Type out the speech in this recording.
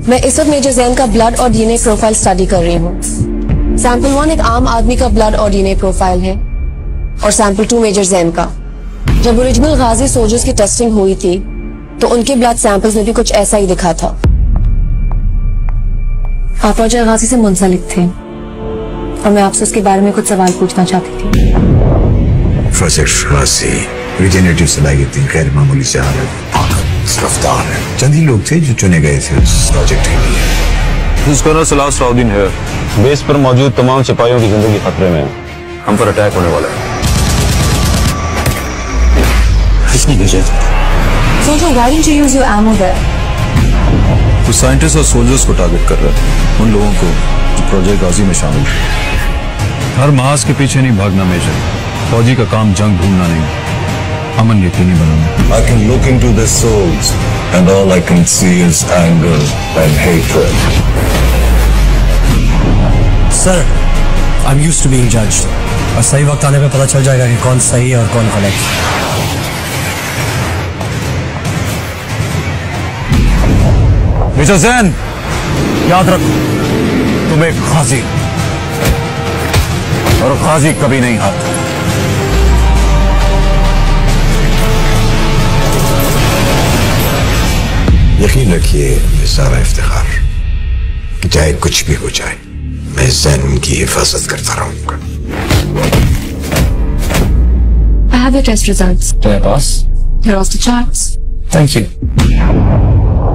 मैं इस वक्त मेजर जैन का ब्लड और डीएनए प्रोफाइल स्टडी कर रही हूँ। सैंपल 1 एक आम आदमी का ब्लड और डीएनए प्रोफाइल है और सैंपल 2 मेजर जैन का। जब ओरिजिनल गाजी सोल्जर्स की टेस्टिंग हुई थी तो उनके ब्लड सैंपल्स में भी कुछ ऐसा ही दिखा था। आप प्रोजेक्ट गाजी से मुंसलिक थे और मैं आपसे उसके बारे में कुछ सवाल पूछना चाहती थी। प्रोजेक्ट गाजी रिजेनरेटिव सलाहियतें, गैर मामूली शहादत, रफ्तार है। चंद ही लोग थे जो चुने गए थे उस प्रोजेक्ट के लिए। कर्नल सलाहुद्दीन है। बेस पर मौजूद तमाम सिपाहियों की जिंदगी खतरे में है। हम पर अटैक होने वाला है। किसने भेजा? So why didn't you use your ammo there? कुछ साइंटिस्ट और सोल्जर्स को टारगेट कर रहे हैं, उन लोगों को जो प्रोजेक्ट गाजी में शामिल हैं। हर महाज के पीछे नहीं भागना मेजर। फौजी का काम जंग ढूंढना नहीं, अमन यकीनी बनाना। I can look into their souls and all I can see is anger and hatred. Sir, I'm used to being judged. और सही वक्त आने पे पता चल जाएगा कि कौन सही है और कौन गलत। मिस्टर जैन, याद रखो तुम एक गाजी और गाजी कभी नहीं हारता। यकीन रखिए ये सारा इफ्तिखार, चाहे कुछ भी हो जाए, मैं जैन की हिफाजत करता रहूंगा। I have your test results. Do I pass? Here are the charts. Thank you.